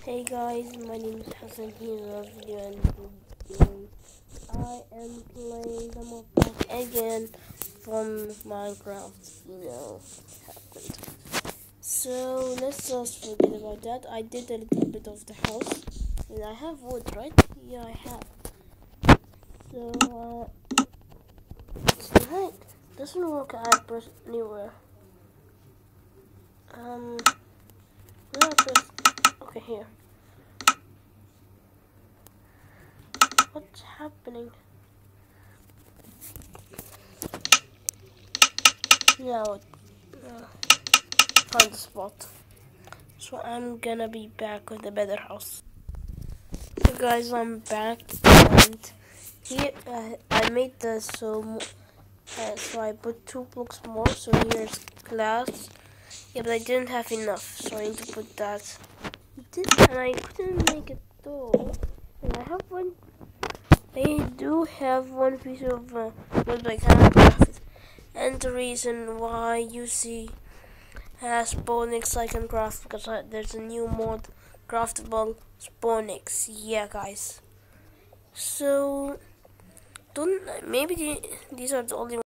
Hey guys, my name is Hassan here in a video and I am playing the mod pack again from Minecraft, happened. So let's just forget about that. I did a little bit of the house and I have wood, right? Yeah, I have. So doesn't work at press anywhere. Where I press? Okay, here. What's happening? Now, find the spot. So I'm gonna be back with a better house. So guys, I'm back and here I made this so I put 2 blocks more. So here's glass. Yeah, but I didn't have enough, so I need to put that. And I couldn't make it though. And I do have one piece of wood, but I cannot craft it. And the reason why you see Spawnix I can craft because there's a new mod, craftable Spawnix. Yeah, guys. So don't maybe these are the only